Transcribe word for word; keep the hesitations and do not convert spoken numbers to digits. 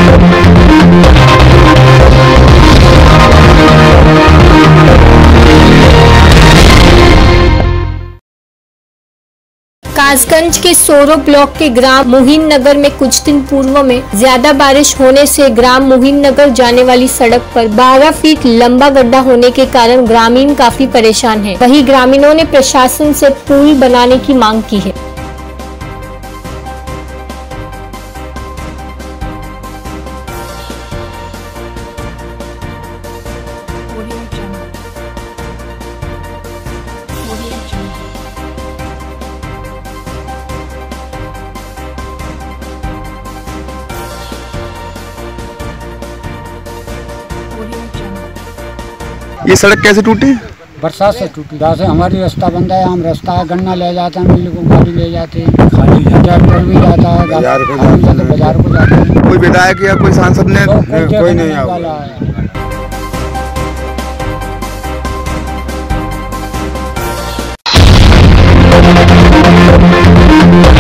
कासगंज के सोरो ब्लॉक के ग्राम मुहिन नगर में कुछ दिन पूर्व में ज्यादा बारिश होने से ग्राम मुहिन नगर जाने वाली सड़क पर बारह फीट लंबा गड्ढा होने के कारण ग्रामीण काफी परेशान हैं। वहीं ग्रामीणों ने प्रशासन से पुल बनाने की मांग की है। ये सड़क कैसे टूटी? बरसात से टूटी। जहाँ से हमारी रास्ता बंद है, हम रास्ता गन्ना ले जाते हैं, मिल को गाड़ी ले जाते हैं, खाली ट्रैक्टर भी जाता है, बाजार को जाते हैं। कोई विधायक या कोई सांसद ने तो कोई, कोई नहीं आया।